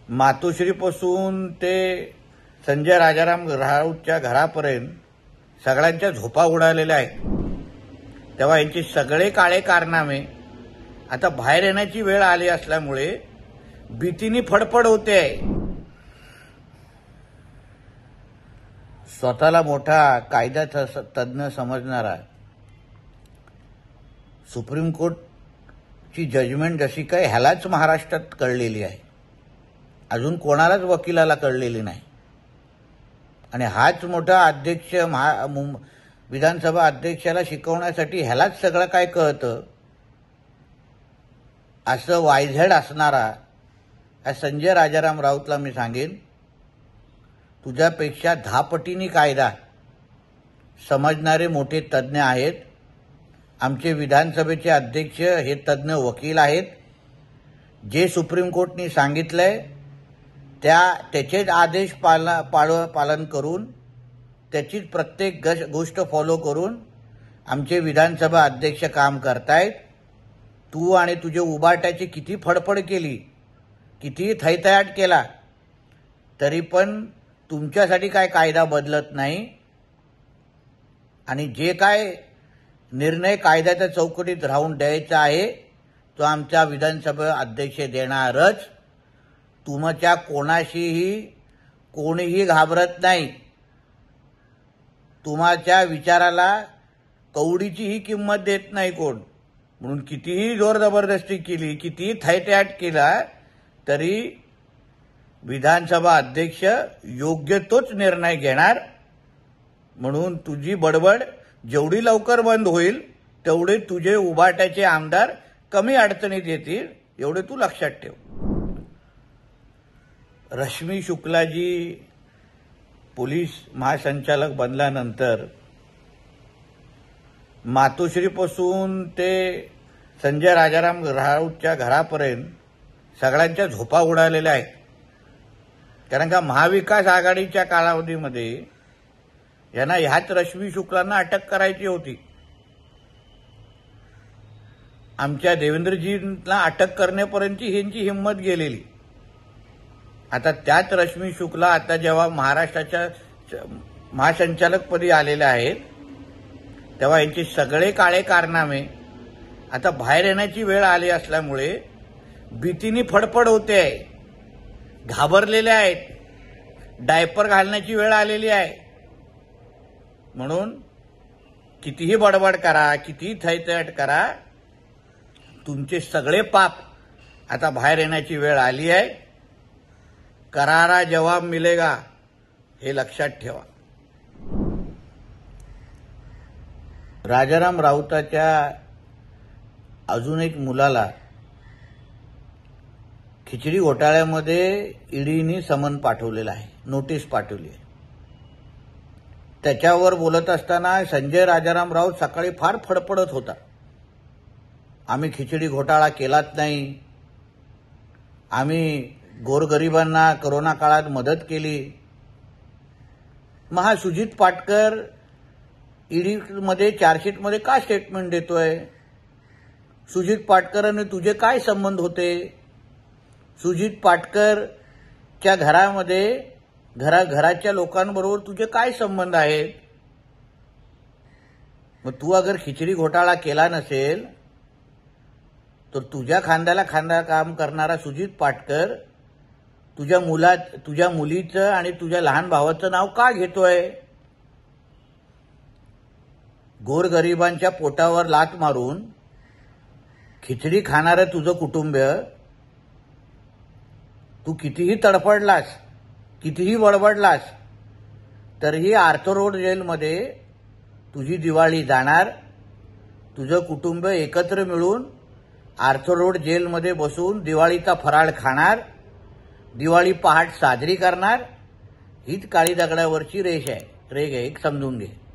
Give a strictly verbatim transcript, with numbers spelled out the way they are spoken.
मातोश्रीपासून ते संजय राजाराम राऊतच्या घरापर्यंत सगळ्यांच्या झोपा उडालेल्या आहेत। तेव्हा यांचे सगळे काळे कारनामे आता बाहेर येण्याची वेळ आली असल्यामुळे भीतीने फडफड होते आहे। स्वतःला मोठा कायद्याचा तज्ञ समजणारा सुप्रीम कोर्टची जजमेंट जशी काय ह्यालाच महाराष्ट्रात कळलेली आहे, अजून कोणालाच वकिलाला कळलेली नाही। आणि हाच मोठा अध्यक्ष महा विधानसभा अध्यक्षाला शिकवण्यासाठी ह्यालाच सगळं काय कळतं असं वायझेड असणारा संजय राजाराम राऊतला मी सांगेन, तुझ्यापेक्षा दहा पटीने कायदा समजणारे मोठे तज्ञ आहेत। आमचे विधानसभेचे अध्यक्ष हे तज्ञ वकील आहेत। जे सुप्रीम कोर्टने सांगितलंय त्या त्याचेच आदेश पाला पाळ पालन करून त्याचीच प्रत्येक गोष्ट फॉलो करून आमचे विधानसभा अध्यक्ष काम करतायत। तू आणि तुझे उबाटाची किती फडफड केली, किती थैथयाट केला, तरी पण तुमच्यासाठी काय कायदा बदलत नाही। आणि जे काय निर्णय कायद्याच्या चौकटीत राहून द्यायचा आहे तो आमचा विधानसभा अध्यक्ष देणारच। तुमच्या कोणाशीही कोणीही घाबरत नाही। तुमच्या विचाराला कवडीचीही किंमत देत नाही कोण। म्हणून कितीही जोर जबरदस्ती केली, कितीही थैथयाट केला, तरी विधानसभा अध्यक्ष योग्य तोच निर्णय घेणार। म्हणून तुझी बडबड जेवढी लवकर बंद होईल तेवढे तुझे उभाट्याचे आमदार कमी अडचणीत येतील, एवढे तू लक्षात ठेव। रश्मी शुक्लाजी पोलीस महासंचालक बनल्यानंतर मातोश्रीपासून ते संजय राजाराम राऊतच्या घरापर्यंत सगळ्यांच्या झोपा उडालेल्या आहेत। कारण का महाविकास आघाडीच्या कालावधीमध्ये यांना ह्याच रश्मी शुक्लांना अटक करायची होती। आमच्या देवेंद्रजींना अटक करण्यापर्यंतची ह्यांची हिंमत गेलेली। आता त्याच रश्मी शुक्ला आता जेव्हा महाराष्ट्राच्या महासंचालकपदी आलेल्या आहेत तेव्हा यांचे सगळे काळे कारनामे आता बाहेर येण्याची वेळ आली असल्यामुळे भीतीने फडफड होते आहे, घाबरलेले आहेत, डायपर घालण्याची वेळ आलेली आहे। म्हणून कितीही बडबड करा, कितीही थैथयाट करा, तुमचे सगळे पाप आता बाहेर येण्याची वेळ आली आहे। करारा जवाब मिलेगा हे लक्षात ठेवा। राजाराम राऊताच्या अजून एक मुलाला खिचडी घोटाळ्यामध्ये ईडीने समन पाठवलेलं आहे, नोटीस पाठवली आहे। त्याच्यावर बोलत असताना संजय राजाराम राऊत सकाळी फार फडफडत होता, आम्ही खिचडी घोटाळा केलाच नाही, आम्ही गोरगरिबांना कोरोना काळात मदत केली। मग हा सुजित पाटकर ईडीमध्ये चार्जशीटमध्ये का स्टेटमेंट देतोय? सुजित पाटकर आणि तुझे काय संबंध होते? सुजित पाटकरच्या घरामध्ये घरा घराच्या लोकांबरोबर तुझे काय संबंध आहेत? मग तू अगर खिचडी घोटाळा केला नसेल तर तुझ्या खांद्याला खांदा काम करणारा सुजित पाटकर तुझ्या मुला तुझ्या मुलीचं आणि तुझ्या लहान भावाचं नाव का घेतोय? गोरगरिबांच्या पोटावर लाथ मारून खिचडी खाणारं तुझं कुटुंब, तू कितीही तडफडलास, कितीही बडबडलास, तरीही आर्थर रोड जेलमध्ये तुझी दिवाळी जाणार। तुझं कुटुंब एकत्र मिळून आर्थर रोड जेलमध्ये बसून दिवाळीचा फराळ खाणार, दिवाळी पहाट साजरी करणार। हीच काळी दगडावरची रेष आहे, रेग आहे, एक समजून घे।